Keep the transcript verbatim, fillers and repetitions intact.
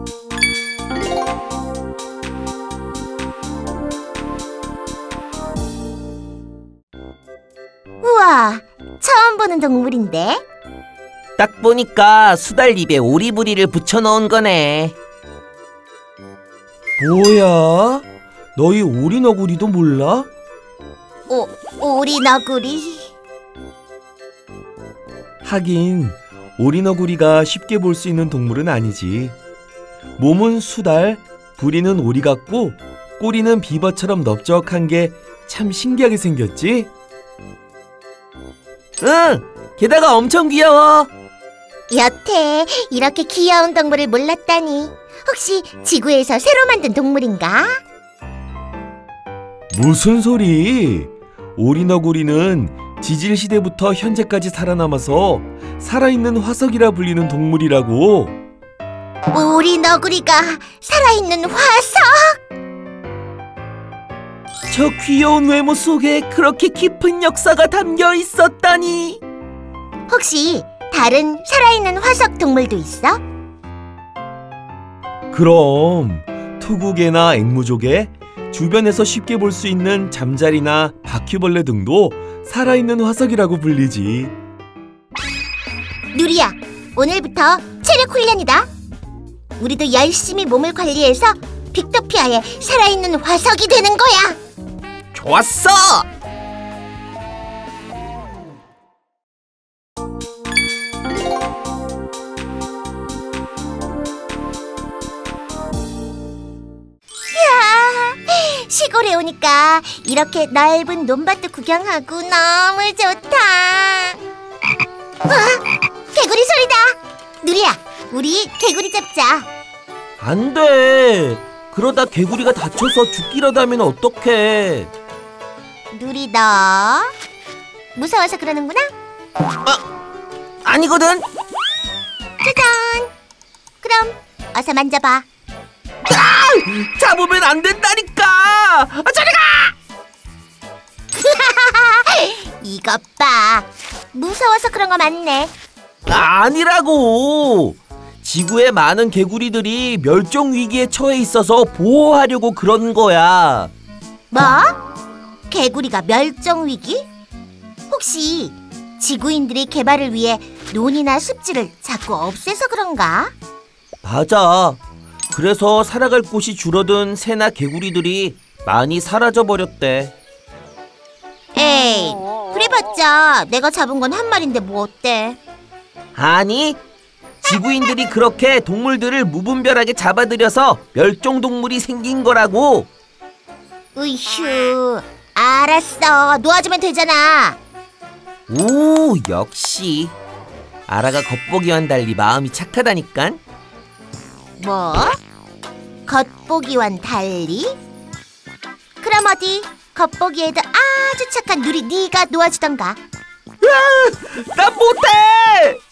우와, 처음 보는 동물인데? 딱 보니까 수달 입에 오리부리를 붙여넣은 거네. 뭐야? 너희 오리너구리도 몰라? 오, 오리너구리? 하긴 오리너구리가 쉽게 볼 수 있는 동물은 아니지. 몸은 수달, 부리는 오리 같고 꼬리는 비버처럼 넓적한 게 참 신기하게 생겼지? 응! 게다가 엄청 귀여워! 여태 이렇게 귀여운 동물을 몰랐다니. 혹시 지구에서 새로 만든 동물인가? 무슨 소리? 오리너구리는 지질시대부터 현재까지 살아남아서 살아있는 화석이라 불리는 동물이라고. 오리너구리가 살아있는 화석? 저 귀여운 외모 속에 그렇게 깊은 역사가 담겨 있었다니. 혹시 다른 살아있는 화석 동물도 있어? 그럼 투구개나 앵무조개, 주변에서 쉽게 볼 수 있는 잠자리나 바퀴벌레 등도 살아있는 화석이라고 불리지. 누리야, 오늘부터 체력 훈련이다. 우리도 열심히 몸을 관리해서 빅토피아의 살아있는 화석이 되는 거야. 좋았어! 시골에 오니까 이렇게 넓은 논밭도 구경하고 너무 좋다. 와, 개구리 소리다. 누리야, 우리 개구리 잡자. 안 돼. 그러다 개구리가 다쳐서 죽기라도 하면 어떡해. 누리, 너 무서워서 그러는구나? 아, 아니거든. 짜잔. 그럼 어서 만져봐. 아! 잡으면 안 된다니까. 아, 저리 가! 이것 봐. 무서워서 그런 거 맞네. 아니라고. 지구에 많은 개구리들이 멸종 위기에 처해 있어서 보호하려고 그런 거야. 뭐? 개구리가 멸종 위기? 혹시 지구인들이 개발을 위해 논이나 습지를 자꾸 없애서 그런가? 맞아. 그래서 살아갈 곳이 줄어든 새나 개구리들이 많이 사라져버렸대. 에이, 그래봤자 내가 잡은 건 한 마리인데 뭐 어때? 아니, 지구인들이 그렇게 동물들을 무분별하게 잡아들여서 멸종동물이 생긴 거라고. 으휴, 알았어. 놓아주면 되잖아. 오, 역시 아라가 겉보기와는 달리 마음이 착하다니깐. 뭐? 겉보기와는 달리? 그럼 어디 겉보기에도 아주 착한 누리 네가 놓아주던가. 난 못해!